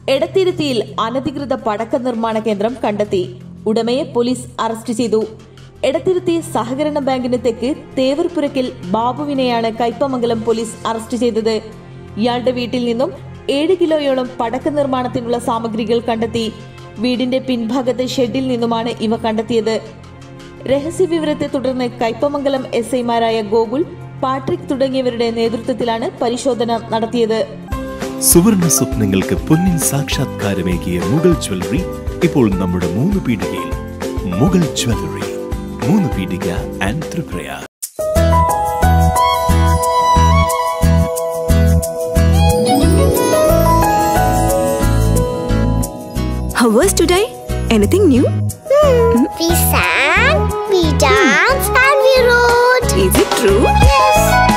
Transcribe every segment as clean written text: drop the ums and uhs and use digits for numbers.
എടത്തിരുത്തിയിൽ അനധികൃത പടക്ക നിർമ്മാണ കേന്ദ്രം കണ്ടെത്തി. ഉടമയെ പോലീസ് അറസ്റ്റ് ചെയ്തു. എടത്തിരുത്തി സഹകരണ ബാങ്കിന് തെക്ക് തേവർപുരക്കിൽ ബാബുവിനെയാണ് കയ്പമംഗലം പോലീസ് അറസ്റ്റ് ചെയ്തത്. ഇയാളുടെ വീട്ടിൽ നിന്നും 7 കിലോയോളം പടക്ക നിർമ്മാണത്തിനുള്ള സാമഗ്രികൾ കണ്ടെത്തി. വീടിന്റെ പിൻഭാഗത്തെ ഷെഡിൽ നിന്നുമാണ് ഇവ കണ്ടെത്തിയത്. രഹസ്യവിവരത്തെ തുടർന്ന് കയ്പമംഗലം SI-മാരായ ഗോകുൽ, പാട്രിക് തുടങ്ങിയവരുടെ നേതൃത്വത്തിലാണ് പരിശോധന നടത്തിയത്. സുവർണ സ്വപ്നങ്ങൾക്ക് പൊന്നിൻ സാക്ഷാത്കാരമേകിയ മുഗൾ ജ്വല്ലറി ഇപ്പോൾ നമ്മുടെ 3 പീടികയിൽ. മുഗൾ ജ്വല്ലറി, 3 പീടിക and Tripura. How was today? Anything new? We sang, we danced, and we wrote. Is it true? Yes.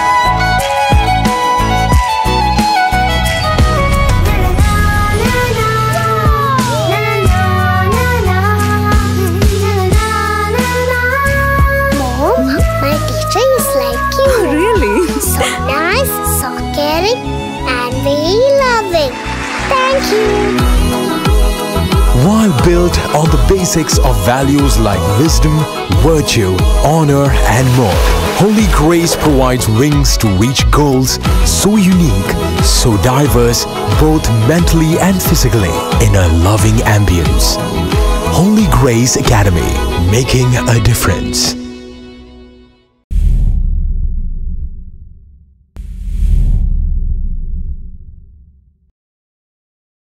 Mom, my teacher is like you. Oh, really? So nice, so caring, and very loving. Thank you. While built on the basics of values like wisdom, virtue, honor, and more, Holy Grace provides wings to reach goals so unique, so diverse, both mentally and physically, in a loving ambience. Holy Grace Academy, making a difference.